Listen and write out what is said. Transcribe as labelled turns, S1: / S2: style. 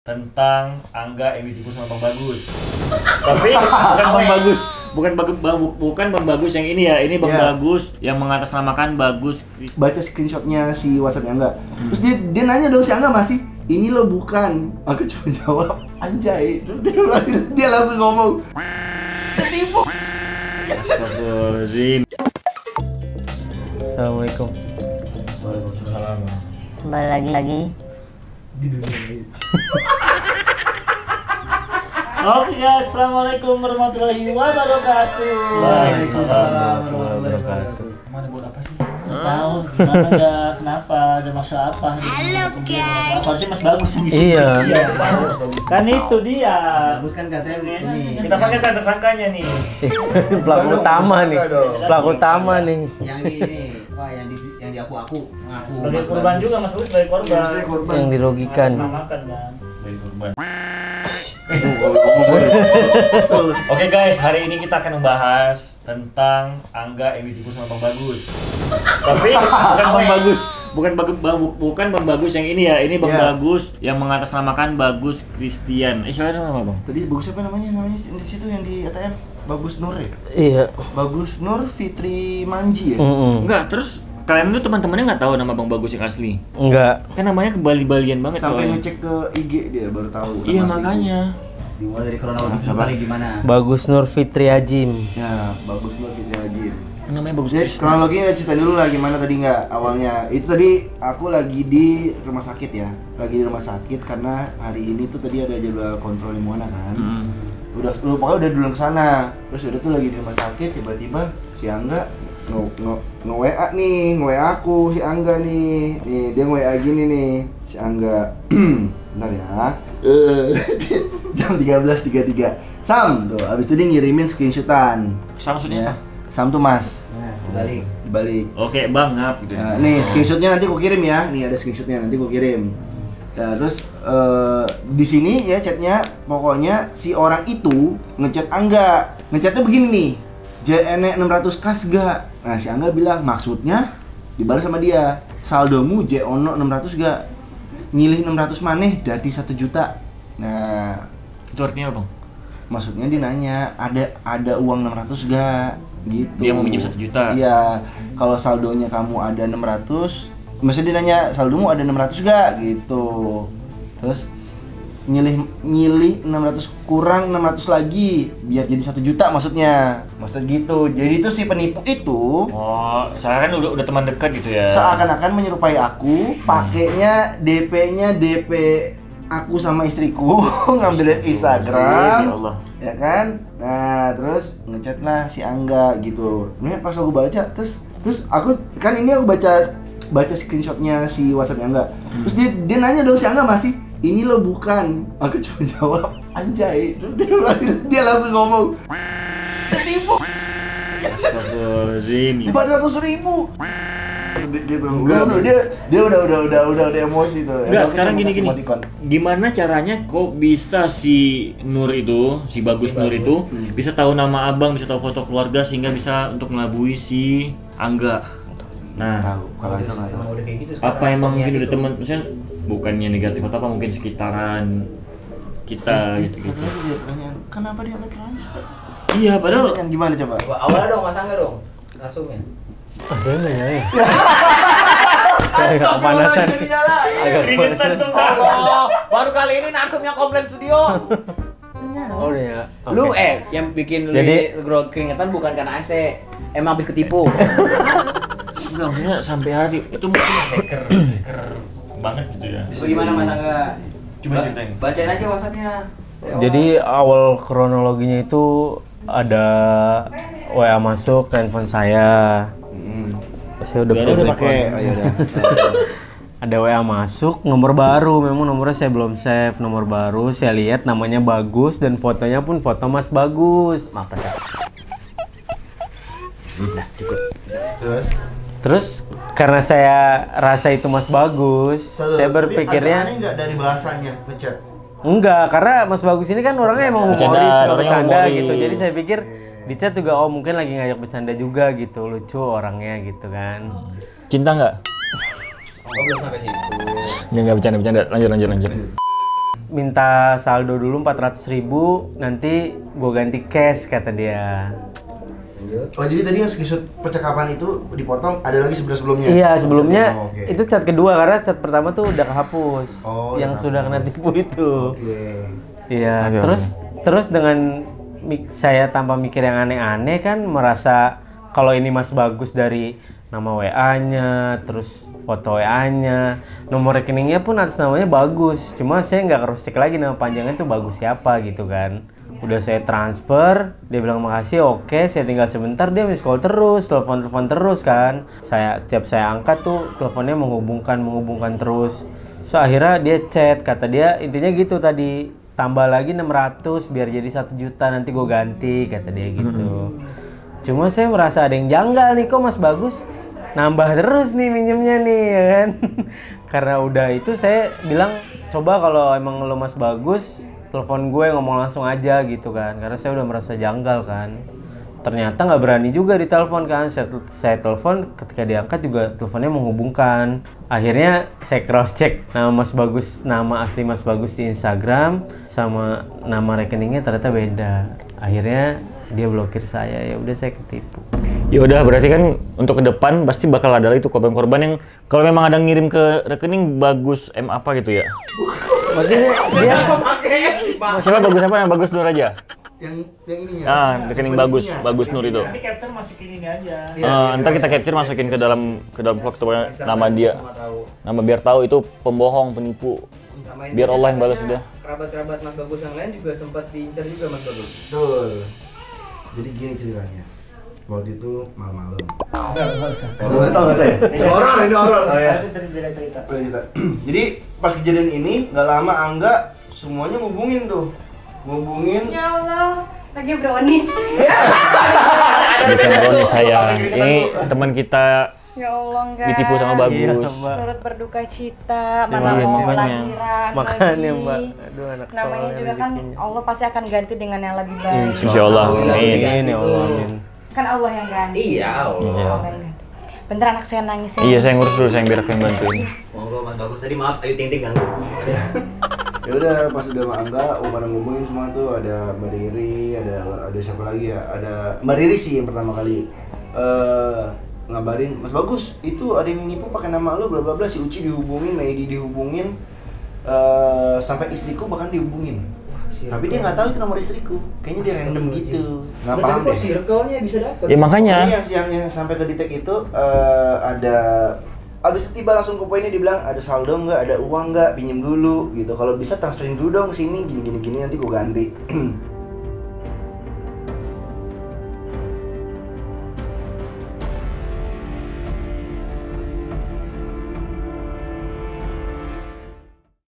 S1: tentang Angga yang ditipu sama Bang Bagus. Tapi bukan Bang Bagus, bukan Bang Bagus yang ini ya. Ini Bang Bagus yang mengatasnamakan Bagus.
S2: Baca screenshotnya si WhatsAppnya Angga. Terus dia nanya dong si Angga masih. Ini lo bukan. Aku cuma jawab anjay. Terus dia langsung ngomong ketipu.
S1: Astagfirullahaladzim.
S3: Assalamualaikum.
S1: Waalaikumsalam.
S4: Kembali lagi.
S1: Oke guys, assalamualaikum warahmatullahi wabarakatuh.
S3: Waalaikumsalam warahmatullahi wabarakatuh.
S1: Mana buat apa sih? Nggak tahu. Gimana ada kenapa? Ada masalah apa? Halo guys. Harusnya Mas Bagus yang di sini.
S3: Iya.
S1: Mas Bagus. Kan itu dia.
S5: Bagus kan katanya ini.
S1: Kita panggil kan tersangkanya nih.
S3: Pelaku utama nih. Pelaku utama nih.
S5: Yang di ini, wah yang di aku ngaku.
S1: Sebagai korban juga Mas Bagus sebagai korban.
S2: Saya korban.
S3: Yang dirugikan.
S1: Selamatkan kan. Sebagai korban. Oke guys, hari ini kita akan membahas tentang Angga yang ditipu sama Bang Bagus. Tapi bukan Bang Bagus, bukan Bang Bagus yang ini ya. Ini Bang Bagus yang mengatasnamakan Bagus Christian. Siapa nama Bang?
S2: Tadi Bagus siapa namanya? Namanya di situ yang di ATM Bagus Nur ya?
S3: Iya.
S2: Bagus Nur Fitri Manji ya?
S1: Enggak, terus kalian tuh teman-temannya nggak tahu nama Bang Bagus yang asli?
S3: Enggak.
S1: Kan namanya kebali-balian banget
S2: Sampai
S1: soalnya.
S2: ngecek ke IG dia baru tahu.
S1: Iya
S2: nama aslinya.
S1: makanya.
S5: Dimulai dari kronologi balik gimana?
S3: Bagus Nur Fitri Ajim.
S2: Ya, Bagus Nur Fitri Manji.
S1: Namanya Bagus
S2: Jadi
S1: Christian.
S2: kronologinya cerita dulu lah gimana tadi nggak awalnya. Itu tadi aku lagi di rumah sakit ya. Lagi di rumah sakit karena hari ini tuh tadi ada jadwal kontrol Limona kan. Udah pokoknya udah duluan kesana. Terus udah tuh lagi di rumah sakit tiba-tiba si Angga nge-WA nih, nge-WA aku si Angga nih. Nih, dia nge-WA gini nih, si Angga. Bentar ya. Jam 13.33. Sam tuh, abis itu dia ngirimin screenshotan.
S1: Sama maksudnya apa?
S2: Sam tuh Mas.
S5: Nah, balik.
S2: Dibalik.
S1: Oke, Bang, ngap gitu.
S2: Nah, nih screenshotnya nanti aku kirim ya. Nih ada screenshotnya nanti aku kirim. Nah, terus di sini ya chatnya, pokoknya si orang itu ngechat Angga. Ngechatnya begini nih. JNE 600 kas gak? Nah si Angga bilang maksudnya dibalas sama dia. Saldomu JONO 600 gak? Nyilih 600 maneh dari 1 juta. Nah
S1: Itu artinya apa, Bang?
S2: maksudnya dia nanya ada uang 600 gak? Gitu.
S1: Dia mau minjem 1 juta.
S2: Iya. Kalau saldonya kamu ada 600, maksudnya dia nanya saldomu ada 600 gak? Gitu. Terus nyilih 600 kurang 600 lagi biar jadi 1 juta maksudnya gitu. Jadi itu si penipu itu
S1: Saya kan udah teman dekat gitu ya.
S2: seakan-akan menyerupai aku, pakainya DP aku sama istriku ngambilin Instagram
S1: Ya Allah.
S2: ya kan. Nah terus ngechat lah si Angga gitu. Ini pas aku baca terus aku kan ini aku baca screenshotnya si WhatsAppnya Angga. Terus dia nanya dong si Angga masih. Ini lo bukan. Aku cuma jawab anjay. Terus dia langsung ngomong ketipu.
S1: Astagfirullahaladzim.
S2: 400.000 gitu.
S1: Enggak.
S2: Dia udah emosi tuh.
S1: Enggak, sekarang
S2: Aku
S1: gini.
S2: kasih emoticon.
S1: Gimana caranya kok bisa si Nur itu, si Bagus Nur itu bisa tahu nama abang, bisa tahu foto keluarga sehingga bisa untuk ngelabui si Angga. Nah,
S2: Tahu kalau itu nggak tahu.
S5: Emang udah kayak gitu sekarang.
S1: apa emang mungkin
S5: Soknya
S1: udah
S5: gitu.
S1: teman, misalnya bukannya negatif atau apa, mungkin sekitaran kita gitu.
S2: Satu lagi dia pertanyaan, kenapa dia nggak transfer?
S1: Iya, padahal
S2: Pertanyaan gimana coba?
S5: Coba awalnya dong Mas Angga dong. Langsungnya.
S3: Saya nanya ya. Saya agak kepanasan. Agak
S1: keringetan tuh.
S5: Oh, baru kali ini narsumnya komplain studio.
S3: Oh ya.
S5: Lu yang bikin lu
S3: Jadi-
S5: keringetan bukan karena AC. Emang habis ketipu.
S1: enggak, maksudnya sampai hari itu mungkin hacker banget gitu ya.
S5: Itu gimana Mas Angga?
S1: Coba ceritain.
S5: Bacain aja WhatsApp-nya.
S3: Jadi awal kronologinya itu ada WA masuk ke handphone saya. Saya udah
S2: Udah pakai. Oh ya udah.
S3: Ada WA masuk, nomor baru, memang nomornya saya belum save, nomor baru, saya lihat namanya Bagus dan fotonya pun foto Mas Bagus.
S5: Maaf tanda. Nah, cukup.
S3: Terus karena saya rasa itu Mas Bagus, saya berpikirnya
S2: Aneh nggak dari bahasanya ngechat.
S3: enggak, karena Mas Bagus ini kan orangnya emang
S1: Bercanda,
S3: humoris, suka
S1: orangnya
S3: bercanda
S1: humoris.
S3: gitu. Jadi saya pikir di chat juga mungkin lagi ngajak bercanda juga gitu, lucu orangnya gitu kan.
S1: Cinta nggak?
S5: Oh, belum sampai situ.
S1: Nggak bercanda. Lanjut.
S3: minta saldo dulu 400.000, nanti gue ganti cash kata dia.
S2: Oh jadi tadi yang screenshot percakapan itu dipotong, ada lagi sebelumnya?
S3: Iya sebelumnya
S2: Oh, oke.
S3: itu chat kedua karena chat pertama tuh udah kehapus,
S2: Oh,
S3: yang
S2: udah
S3: sudah kena
S2: kehapus.
S3: tipu itu.
S2: Oke.
S3: Iya,
S1: Oke,
S3: terus dengan saya tanpa mikir yang aneh-aneh kan merasa kalau ini Mas Bagus dari nama WA-nya, terus foto WA-nya, nomor rekeningnya pun atas namanya Bagus. Cuma saya nggak harus cek lagi nama panjangnya tuh Bagus siapa gitu kan. Udah saya transfer, dia bilang makasih, oke, saya tinggal sebentar, dia miss call terus, telepon terus kan. Setiap saya angkat tuh teleponnya menghubungkan terus. So akhirnya dia chat, kata dia intinya gitu tadi, tambah lagi 600 biar jadi 1 juta nanti gue ganti, kata dia gitu. Cuma saya merasa ada yang janggal nih, kok Mas Bagus nambah terus nih minjemnya nih ya kan. Karena udah itu saya bilang coba kalau emang lo Mas Bagus telepon gue ngomong langsung aja gitu kan, karena saya udah merasa janggal kan. Ternyata nggak berani juga ditelepon kan, saya telepon ketika diangkat juga teleponnya menghubungkan. Akhirnya saya cross check nama Mas Bagus, nama asli Mas Bagus di Instagram sama nama rekeningnya ternyata beda. Akhirnya dia blokir saya, ya udah saya ketipu.
S1: Ya udah berarti kan untuk ke depan pasti bakal ada itu korban-korban yang kalau memang ada ngirim ke rekening Bagus M apa gitu ya.
S3: Maksudnya dia
S1: Siapa Bagus apa yang Bagus Nur aja?
S2: Yang ininya.
S1: Rekening Bagus, Bagus Nur itu.
S5: Tapi capture masukin ini aja.
S1: Ntar kita capture masukin ke dalam foto nama dia. Nama biar tahu itu pembohong, penipu.
S5: Sama
S1: Biar Allah yang balas udah.
S5: Kerabat-kerabat Mas Bagus yang lain juga sempat diincar juga Mas Bagus.
S2: Betul. Jadi gini ceritanya. Waktu itu malam-malam.
S5: Enggak usah.
S2: Tahu nggak saya?
S5: Ini horor.
S2: Oh ya.
S5: Itu sering beda cerita.
S2: Jadi pas kejadian ini nggak lama Angga semuanya ngubungin tuh. Ngubungin.
S4: Ya Allah, lagi brownies.
S1: Bukan Roni saya. Ini teman kita
S4: Ya Allah, enggak.
S1: ditipu sama Bagus.
S3: Iya, Mbak.
S4: Turut berduka cita, mana
S1: iya,
S4: mau
S1: makanya.
S4: lahiran
S3: Makanya,
S4: lagi.
S3: Mbak. Aduh, anak
S4: Namanya
S3: soleh
S4: juga kan
S3: rezekinya.
S4: Allah pasti akan ganti dengan yang lebih baik.
S1: Insya Allah. Amin.
S3: Amin ya Allah, amin.
S4: Kan Allah yang ganti.
S5: Iya, Allah.
S1: Iya.
S4: Allah yang ganti. Bentar anak saya nangis ya.
S1: Iya, saya ngurus dulu, saya biar aku yang bantuin.
S5: Monggo Mas Bagus. Tadi maaf, Ayu Ting Ting ganggu.
S2: Ya udah pas udah sama Angga, pada ngubungin semua tuh ada Mbak Riri, ada siapa lagi ya? Ada Mbak Riri sih yang pertama kali ngabarin, Mas Bagus, itu ada yang nipu pakai nama lo bla bla bla, si Uci dihubungin, Maedi dihubungin, sampai istriku bahkan dihubungin. Tapi dia nggak tahu itu nomor istriku, kayaknya dia random gitu. Nggak
S5: Tapi
S2: paham
S5: kok
S2: deh.
S5: circle-nya bisa dapet?
S1: Ya makanya.
S2: Ini yang sampai ke detek itu ada abis itu tiba langsung ke poinnya dibilang ada saldo nggak, ada uang nggak, pinjem dulu gitu. Kalau bisa transferin dulu dong ke sini, gini nanti gue ganti.